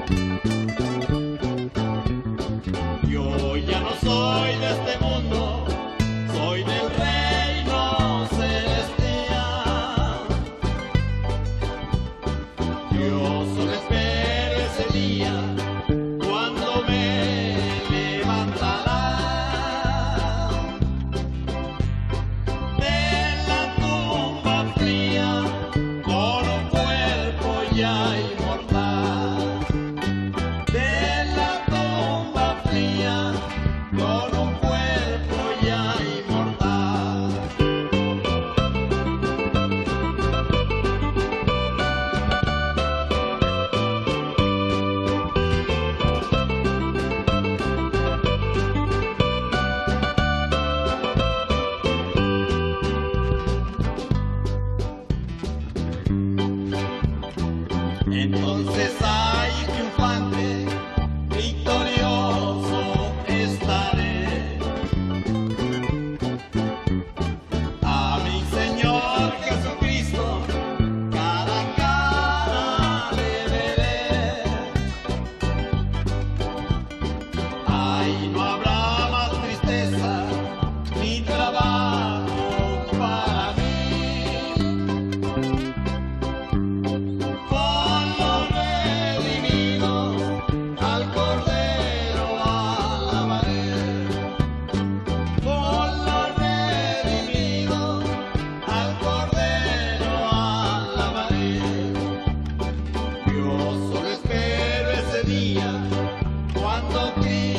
Yo ya no soy de este mundo, soy del reino celestial. Yo solo espero ese día cuando me levantará de la tumba fría con un cuerpo ya inmortal. De la tumba fría con un cuerpo ya inmortal. Entonces ay, triunfante, victorioso estaré. A mi Señor Jesucristo cara a cara le veré. Ay, no habrá más tristeza ni trabajo para mí. Yo solo espero ese día cuando